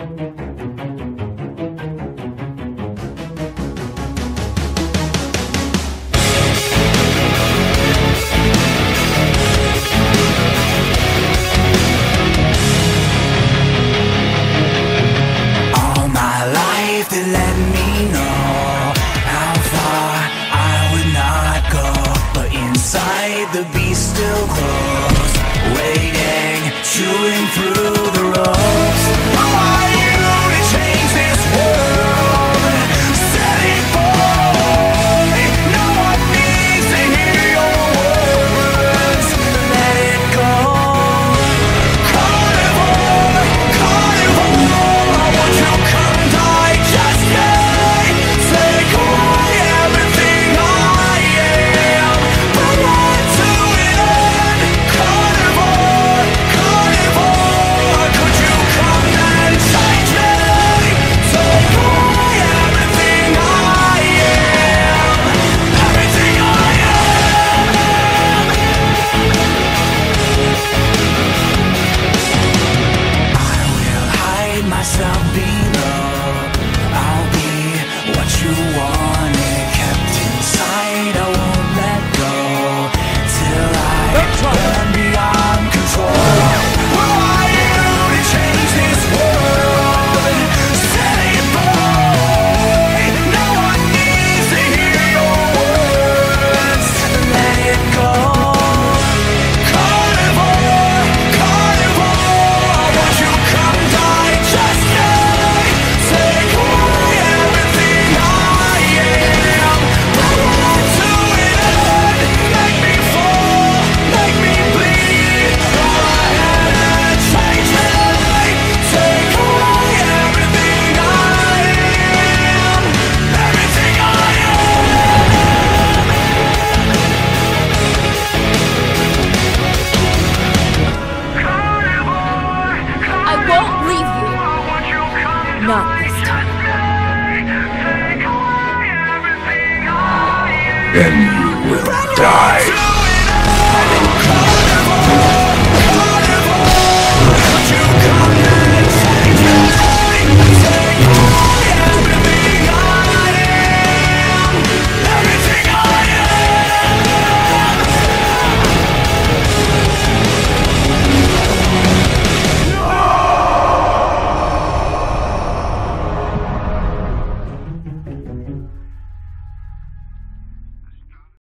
The beast still grows, waiting, chewing through the ropes. Who are you to change this world? Set it free. No one needs to hear your words. Let it go. Carnivore, carnivore, I want you to come digest me. Take away everything I am. Myself below, I'll be what you wanted, kept inside. I won't let go till I burn beyond control. Who are you to change this world? Set it free. No one needs to hear your words. Let it go. Carnivore, carnivore, I want you to come digest me. Take away everything I am. Bring it to an end. Make me fall, make me bleed. Go ahead and change me. Take away everything I am. Everything I am. I won't leave you. Not this time. Then you will die.